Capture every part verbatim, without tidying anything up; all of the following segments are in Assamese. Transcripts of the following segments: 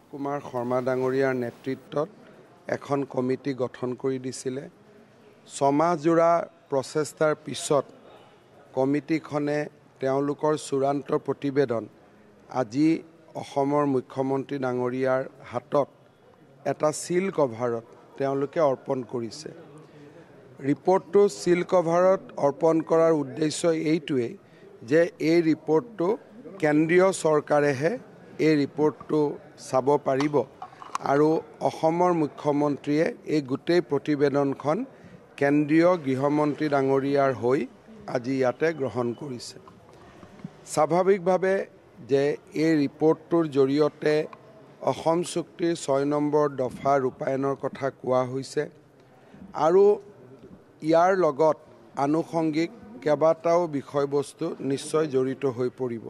কুমাৰ শৰ্মা ডাঙৰীয়াৰ নেতৃত্বত এখন কমিটি গঠন কৰি দিছিলে। ছমাহজোৰা প্ৰচেষ্টাৰ পিছত কমিটিখনে তেওঁলোকৰ চূড়ান্ত প্ৰতিবেদন আজি অসমৰ মুখ্যমন্ত্ৰী ডাঙৰীয়াৰ হাতত এটা সিল কভাৰত তেওঁলোকে অৰ্পণ কৰিছে। ৰিপৰ্টটো সিল কভাৰত অৰ্পণ কৰাৰ উদ্দেশ্য এইটোৱেই যে এই ৰিপৰ্টটো কেন্দ্ৰীয় চৰকাৰেহে এই ৰিপৰ্টটো চাব পাৰিব আৰু অসমৰ মুখ্যমন্ত্ৰীয়ে এই গোটেই প্ৰতিবেদনখন কেন্দ্ৰীয় গৃহমন্ত্ৰী ডাঙৰীয়াৰ হৈ আজি ইয়াতে গ্ৰহণ কৰিছে। স্বাভাৱিকভাৱে যে এই ৰিপৰ্টটোৰ জৰিয়তে অসম চুক্তিৰ ছয় নম্বৰ দফা ৰূপায়ণৰ কথা কোৱা হৈছে আৰু ইয়াৰ লগত আনুষংগিক কেইবাটাও বিষয়বস্তু নিশ্চয় জড়িত হৈ পৰিব।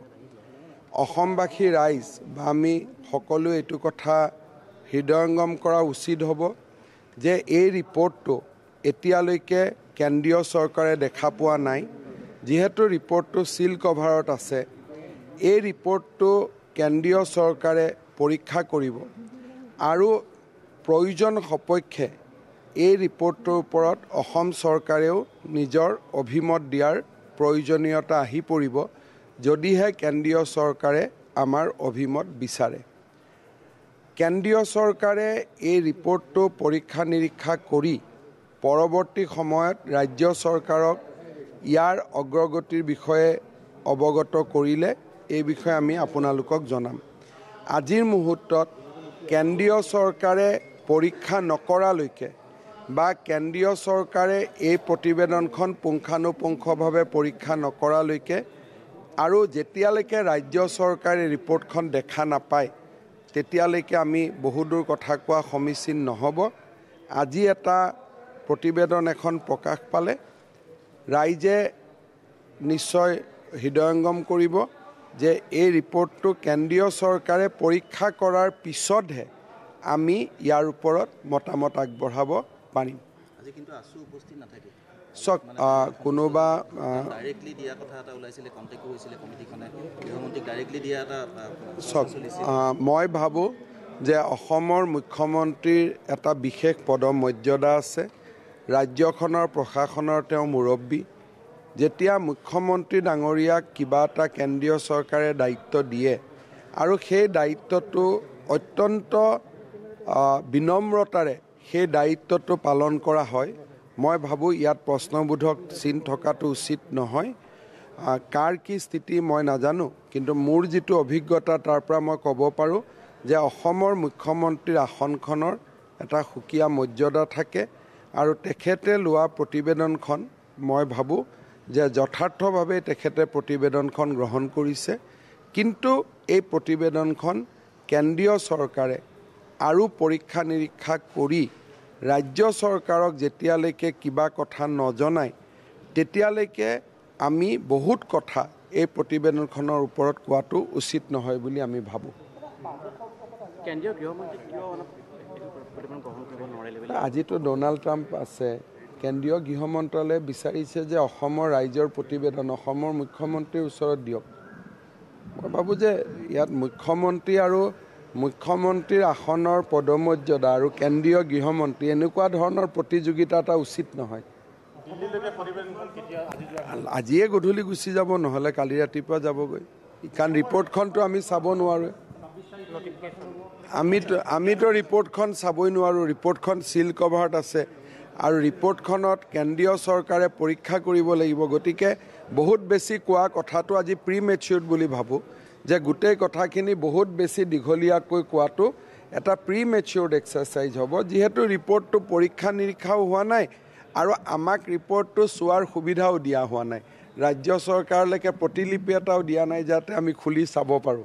অসমবাসী ৰাইজ বা আমি সকলোৱে এইটো কথা হৃদয়ঙ্গম কৰা উচিত হ'ব যে এই ৰিপৰ্টটো এতিয়ালৈকে কেন্দ্ৰীয় চৰকাৰে দেখা পোৱা নাই। যিহেতু ৰিপৰ্টটো সিল কভাৰত আছে, এই ৰিপৰ্টটো কেন্দ্ৰীয় চৰকাৰে পৰীক্ষা কৰিব আৰু প্ৰয়োজন সপক্ষে এই ৰিপৰ্টটোৰ ওপৰত অসম চৰকাৰেও নিজৰ অভিমত দিয়াৰ প্ৰয়োজনীয়তা আহি পৰিব যদিহে কেন্দ্ৰীয় চৰকাৰে আমাৰ অভিমত বিচাৰে। কেন্দ্ৰীয় চৰকাৰে এই ৰিপৰ্টটো পৰীক্ষা নিৰীক্ষা কৰি পৰৱৰ্তী সময়ত ৰাজ্য চৰকাৰক ইয়াৰ অগ্ৰগতিৰ বিষয়ে অৱগত কৰিলে এই বিষয়ে আমি আপোনালোকক জনাম। আজিৰ মুহূৰ্তত কেন্দ্ৰীয় চৰকাৰে পৰীক্ষা নকৰালৈকে বা কেন্দ্ৰীয় চৰকাৰে এই প্ৰতিবেদনখন পুংখানুপুংখভাৱে পৰীক্ষা নকৰালৈকে আৰু যেতিয়ালৈকে ৰাজ্য চৰকাৰে ৰিপৰ্টখন দেখা নাপায় তেতিয়ালৈকে আমি বহুদূৰ কথা কোৱা সমীচীন নহ'ব। আজি এটা প্ৰতিবেদন এখন প্ৰকাশ পালে ৰাইজে নিশ্চয় হৃদয়ঙ্গম কৰিব যে এই ৰিপৰ্টটো কেন্দ্ৰীয় চৰকাৰে পৰীক্ষা কৰাৰ পিছতহে আমি ইয়াৰ ওপৰত মতামত আগবঢ়াব পাৰিম। আজি কিন্তু আছু উপস্থিত নাথাকে। চক কোনোবা ডাইৰেক্টলি দিয়া কথা এটা ওলাইছিলে, কণ্টেক্ট কৰিছিলে কমিটিখনে গৃহমন্ত্ৰীক ডাইৰেক্টলি দিয়া এটা চক মই ভাবোঁ যে অসমৰ মুখ্যমন্ত্ৰীৰ এটা বিশেষ পদমৰ্যাদা আছে। ৰাজ্যখনৰ প্ৰশাসনৰ তেওঁ মুৰব্বী। যেতিয়া মুখ্যমন্ত্ৰী ডাঙৰীয়াক কিবা এটা কেন্দ্ৰীয় চৰকাৰে দায়িত্ব দিয়ে আৰু সেই দায়িত্বটো অত্যন্ত বিনম্ৰতাৰে সেই দায়িত্বটো পালন কৰা হয়, মই ভাবোঁ ইয়াত প্ৰশ্নবোধক চিন থকাটো উচিত নহয়। কাৰ কি স্থিতি মই নাজানো, কিন্তু মোৰ যিটো অভিজ্ঞতা তাৰ পৰা মই ক'ব পাৰোঁ যে অসমৰ মুখ্যমন্ত্ৰীৰ আসনখনৰ এটা সুকীয়া মৰ্যাদা থাকে আৰু তেখেতে লোৱা প্ৰতিবেদনখন মই ভাবোঁ যে যথাৰ্থভাৱে তেখেতে প্ৰতিবেদনখন গ্ৰহণ কৰিছে। কিন্তু এই প্ৰতিবেদনখন কেন্দ্ৰীয় চৰকাৰে আৰু পৰীক্ষা নিৰীক্ষা কৰি ৰাজ্য চৰকাৰক যেতিয়ালৈকে কিবা কথা নজনায় তেতিয়ালৈকে আমি বহুত কথা এই প্ৰতিবেদনখনৰ ওপৰত কোৱাটো উচিত নহয় বুলি আমি ভাবোঁ। আজিতো ডোনাল্ড ট্ৰাম্প আছে। কেন্দ্ৰীয় গৃহ মন্ত্ৰালয়ে বিচাৰিছে যে অসমৰ ৰাইজৰ প্ৰতিবেদন অসমৰ মুখ্যমন্ত্ৰীৰ ওচৰত দিয়ক। মই ভাবোঁ যে ইয়াত মুখ্যমন্ত্ৰী আৰু মুখ্যমন্ত্ৰীৰ আসনৰ পদমৰ্যাদা আৰু কেন্দ্ৰীয় গৃহমন্ত্ৰী এনেকুৱা ধৰণৰ প্ৰতিযোগিতা এটা উচিত নহয়। আজিয়ে গধূলি গুচি যাব, নহ'লে কালি ৰাতিপুৱা যাবগৈ, কাৰণ ৰিপৰ্টখনতো আমি চাব নোৱাৰোঁ। আমিতো আমিতো ৰিপৰ্টখন চাবই নোৱাৰোঁ। ৰিপৰ্টখন সিল কভাৰত আছে আৰু ৰিপৰ্টখনত কেন্দ্ৰীয় চৰকাৰে পৰীক্ষা কৰিব লাগিব। গতিকে বহুত বেছি কোৱা কথাটো আজি প্ৰি মেচিউৰ্ড বুলি ভাবোঁ যে গোটেই কথাখিনি বহুত বেছি দীঘলীয়াকৈ কোৱাটো এটা প্ৰি মেচিউৰ্ড এক্সাৰচাইজ হ'ব, যিহেতু ৰিপৰ্টটো পৰীক্ষা নিৰীক্ষাও হোৱা নাই আৰু আমাক ৰিপৰ্টটো চোৱাৰ সুবিধাও দিয়া হোৱা নাই। ৰাজ্য চৰকাৰলৈকে প্ৰতিলিপি এটাও দিয়া নাই যাতে আমি খুলি চাব পাৰোঁ।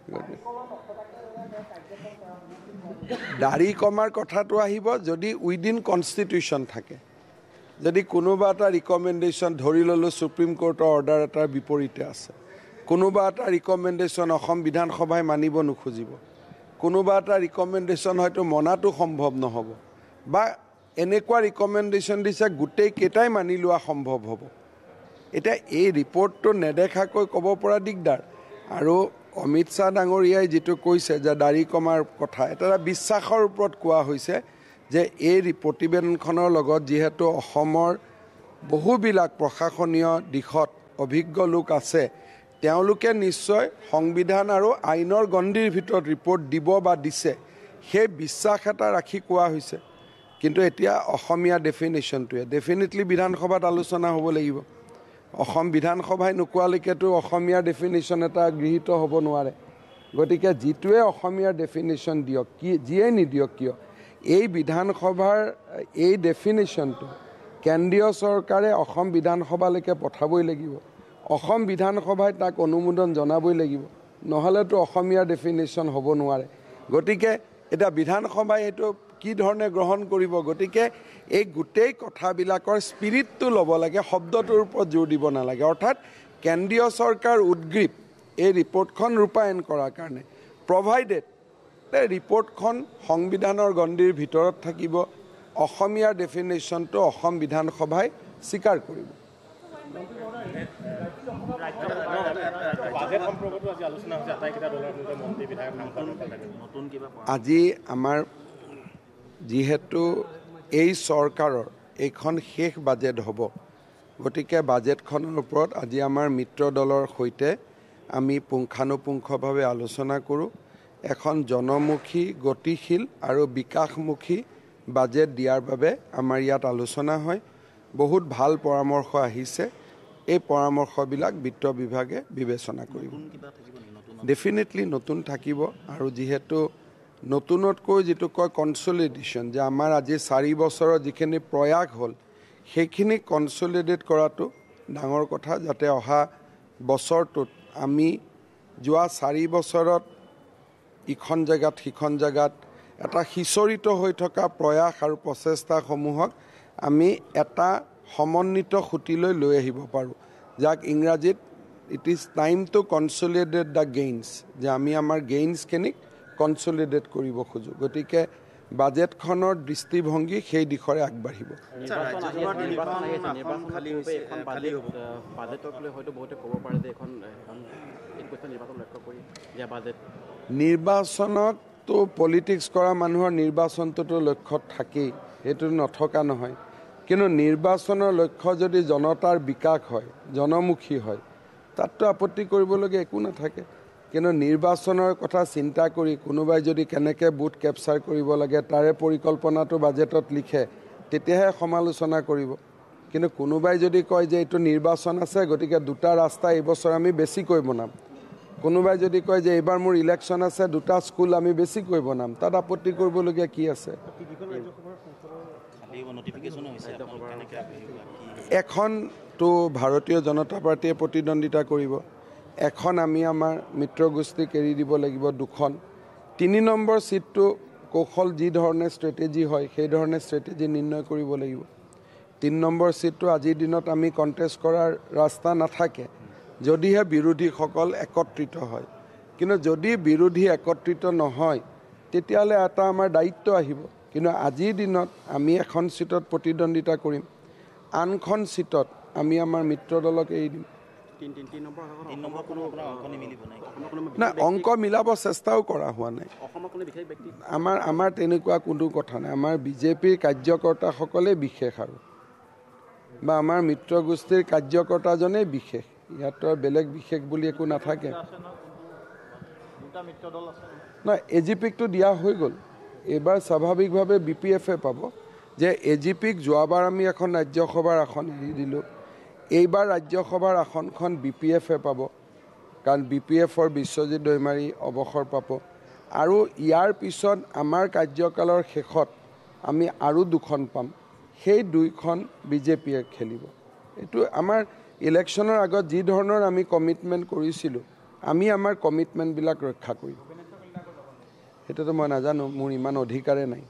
দাড়ি কমাৰ কথাটো আহিব যদি উইদিন কনষ্টিটিউশ্যন থাকে। যদি কোনোবা এটা ৰিকমেণ্ডেশ্যন ধৰি ল'লোঁ সুপ্ৰিম কোৰ্টৰ অৰ্ডাৰ এটাৰ বিপৰীতে আছে, কোনোবা এটা ৰিকমেণ্ডেশ্যন অসম বিধানসভাই মানিব নোখোজিব, কোনোবা এটা ৰিকমেণ্ডেশ্যন হয়তো মনাটো সম্ভৱ নহ'ব বা এনেকুৱা ৰিকমেণ্ডেশ্যন দিছে গোটেই কেইটাই মানি লোৱা সম্ভৱ হ'ব। এতিয়া এই ৰিপৰ্টটো নেদেখাকৈ ক'ব পৰা দিগদাৰ আৰু অমিত শ্বাহ ডাঙৰীয়াই যিটো কৈছে যে দাড়ি কমাৰ কথা এটা বিশ্বাসৰ ওপৰত কোৱা হৈছে যে এই প্ৰতিবেদনখনৰ লগত যিহেতু অসমৰ বহুবিলাক প্ৰশাসনীয় দিশত অভিজ্ঞ লোক আছে তেওঁলোকে নিশ্চয় সংবিধান আৰু আইনৰ গণ্ডিৰ ভিতৰত ৰিপৰ্ট দিব বা দিছে সেই বিশ্বাস এটা ৰাখি কোৱা হৈছে কিন্তু এতিয়া অসমীয়া ডেফিনেশ্যনটোৱে ডেফিনেটলি বিধানসভাত আলোচনা হ'ব লাগিব অসম বিধানসভাই নোকোৱালৈকেতো অসমীয়া ডেফিনেশ্যন এটা গৃহীত হ'ব নোৱাৰে গতিকে যিটোৱে অসমীয়া ডেফিনেশ্যন দিয়ক কি যিয়ে নিদিয়ক কিয় এই বিধানসভাৰ এই ডেফিনেশ্যনটো কেন্দ্ৰীয় চৰকাৰে অসম বিধানসভালৈকে পঠাবই লাগিব অসম বিধানসভাই তাক অনুমোদন জনাবই লাগিব নহ'লেতো অসমীয়া ডেফিনেশ্যন হ'ব নোৱাৰে গতিকে এটা বিধানসভাই এইটো কি ধৰণে গ্ৰহণ কৰিব গতিকে এই গোটেই কথাবিলাকৰ স্পিৰিটটো ল'ব লাগে শব্দটোৰ ওপৰত জোৰ দিব নালাগে অৰ্থাৎ কেন্দ্ৰীয় চৰকাৰ উদ্গ্ৰীৱ এই ৰিপৰ্টখন ৰূপায়ণ কৰাৰ কাৰণে প্ৰভাইডেড ৰিপৰ্টখন সংবিধানৰ গণ্ডিৰ ভিতৰত থাকিব অসমীয়াৰ ডেফিনেশ্যনটো অসম বিধানসভাই স্বীকাৰ কৰিব আজি আমাৰ যিহেতু এই চৰকাৰৰ এইখন শেষ বাজেট হ'ব গতিকে বাজেটখনৰ ওপৰত আজি আমাৰ মিত্ৰ দলৰ সৈতে আমি পুংখানুপুংখভাৱে আলোচনা কৰোঁ এখন জনমুখী গতিশীল আৰু বিকাশমুখী বাজেট দিয়াৰ বাবে আমাৰ ইয়াত আলোচনা হয় বহুত ভাল পৰামৰ্শ আহিছে এই পৰামৰ্শবিলাক বিত্ত বিভাগে বিবেচনা কৰিব ডেফিনেটলি নতুন থাকিব আৰু যিহেতু নতুনতকৈ যিটো কয় কনচলিডেশ্যন যে আমাৰ আজি চাৰি বছৰৰ যিখিনি প্ৰয়াস হ'ল সেইখিনি কনচলিডেট কৰাটো ডাঙৰ কথা যাতে অহা বছৰটোত আমি যোৱা চাৰি বছৰত ইখন জেগাত সিখন জেগাত এটা সিঁচৰিত হৈ থকা প্ৰয়াস আৰু প্ৰচেষ্টাসমূহক আমি এটা সমন্বিত খুঁটিলৈ লৈ আহিব পাৰোঁ যাক ইংৰাজীত it is time to consolidate the gains যে আমি আমাৰ গেইনছখিনিক কনচলিডেট কৰিব খোজোঁ গতিকে বাজেটখনৰ দৃষ্টিভংগী সেই দিশৰে আগবাঢ়িব নিৰ্বাচনততো পলিটিক্স কৰা মানুহৰ নিৰ্বাচনটোতো লক্ষ্যত থাকেই সেইটো নথকা নহয় কিন্তু নিৰ্বাচনৰ লক্ষ্য যদি জনতাৰ বিকাশ হয় জনমুখী হয় তাততো আপত্তি কৰিবলগীয়া একো নাথাকে কিন্তু নিৰ্বাচনৰ কথা চিন্তা কৰি কোনোবাই যদি কেনেকৈ বুথ কেপচাৰ কৰিব লাগে তাৰে পৰিকল্পনাটো বাজেটত লিখে তেতিয়াহে সমালোচনা কৰিব কিন্তু কোনোবাই যদি কয় যে এইটো নিৰ্বাচন আছে গতিকে দুটা ৰাস্তা এইবছৰ আমি বেছিকৈ বনাম কোনোবাই যদি কয় যে এইবাৰ মোৰ ইলেকশ্যন আছে দুটা স্কুল আমি বেছিকৈ বনাম তাত আপত্তি কৰিবলগীয়া কি আছে এখনতো ভাৰতীয় জনতা পাৰ্টীয়ে প্ৰতিদ্বন্দ্বিতা কৰিব এখন আমি আমাৰ মিত্ৰগোষ্ঠীক এৰি দিব লাগিব দুখন তিনি নম্বৰ সিটটো কৌশল যি ধৰণে ষ্ট্ৰেটেজি হয় সেই ধৰণে ষ্ট্ৰেটেজি নিৰ্ণয় কৰিব লাগিব তিনি নম্বৰ সিটটো আজিৰ দিনত আমি কণ্টেষ্ট কৰাৰ ৰাস্তা নাথাকে যদিহে বিৰোধীসকল একত্ৰিত হয় কিন্তু যদি বিৰোধী একত্ৰিত নহয় তেতিয়াহ'লে এটা আমাৰ দায়িত্ব আহিব কিন্তু আজিৰ দিনত আমি এখন সিটত প্ৰতিদ্বন্দ্বিতা কৰিম আনখন সিটত আমি আমাৰ মিত্ৰ দলক এৰি দিম না অংক মিলাব চেষ্টাও কৰা হোৱা নাই আমাৰ আমাৰ তেনেকুৱা কোনো কথা নাই আমাৰ বিজেপিৰ কাৰ্যকৰ্তাসকলে বিশেষ আৰু বা আমাৰ মিত্ৰগোষ্ঠীৰ কাৰ্যকৰ্তাজনেই বিশেষ ইয়াত বেলেগ বিশেষ বুলি একো নাথাকে নাই এ জি পিকটো দিয়া হৈ গ'ল এইবাৰ স্বাভাৱিকভাৱে বি পি এফে পাব যে এ জি পিক যোৱাবাৰ আমি এখন ৰাজ্যসভাৰ আসন এৰি দিলোঁ এইবাৰ ৰাজ্যসভাৰ আসনখন বি পি এফে পাব কাৰণ বি পি এফৰ বিশ্বজিৎ দৈমাৰী অৱসৰ পাব আৰু ইয়াৰ পিছত আমাৰ কাৰ্যকালৰ শেষত আমি আৰু দুখন পাম সেই দুইখন বিজেপিয়ে খেলিব এইটো আমাৰ ইলেকশ্যনৰ আগত যি ধৰণৰ আমি কমিটমেণ্ট কৰিছিলোঁ আমি আমাৰ কমিটমেণ্টবিলাক ৰক্ষা কৰিম সেইটোতো মই নাজানো মোৰ ইমান অধিকাৰে নাই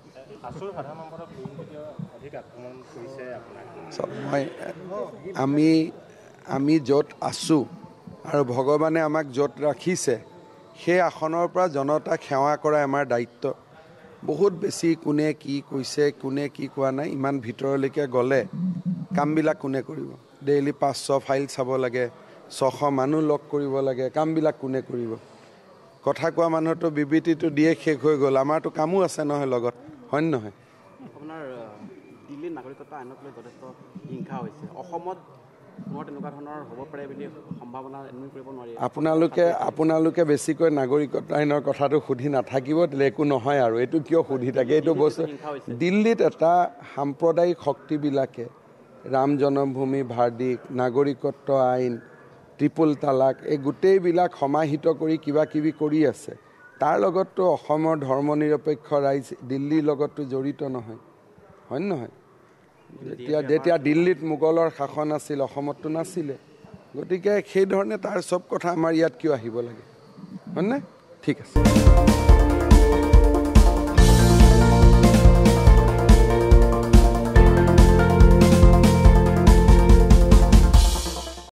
মই আমি আমি য'ত আছোঁ আৰু ভগৱানে আমাক য'ত ৰাখিছে সেই আসনৰ পৰা জনতাক সেৱা কৰা আমাৰ দায়িত্ব বহুত বেছি কোনে কি কৈছে কোনে কি কোৱা নাই ইমান ভিতৰলৈকে গ'লে কামবিলাক কোনে কৰিব ডেইলি পাঁচশ ফাইল চাব লাগে ছশ মানুহ লগ কৰিব লাগে কামবিলাক কোনে কৰিব কথা কোৱা মানুহটো বিবৃতিটো দিয়ে শেষ হৈ গ'ল আমাৰতো কামো আছে নহয় লগত হয় নহয় আপোনাৰ দিল্লীৰ নাগৰিকত্ব আইনক লৈ যথেষ্ট হিংসা হৈছে অসমত মোৰ তেনেকুৱা ধৰণৰ হ'ব পাৰে বুলি সম্ভাৱনা এনে কৰিব নোৱাৰি আপোনালোকে আপোনালোকে বেছিকৈ নাগৰিকত্ব আইনৰ কথাটো সুধি নাথাকিব তেলে একো নহয় আৰু এইটো কিয় সুধি থাকে এইটো বস্তু দিল্লীত এটা সাম্প্ৰদায়িক শক্তিবিলাকে ৰাম জন্মভূমি ভাৰ্ডিক নাগৰিকত্ব আইন ট্ৰিপল তালাক এই গোটেইবিলাক সমাহিত কৰি কিবা কিবি কৰি আছে তাৰ লগততো অসমৰ ধৰ্ম নিৰপেক্ষ ৰাইজ দিল্লীৰ লগততো জড়িত নহয় হয় নহয় যেতিয়া যেতিয়া দিল্লীত মোগলৰ শাসন আছিল অসমততো নাছিলে গতিকে সেই ধৰণে তাৰ চব কথা আমাৰ ইয়াত কিয় আহিব লাগে হয়নে ঠিক আছে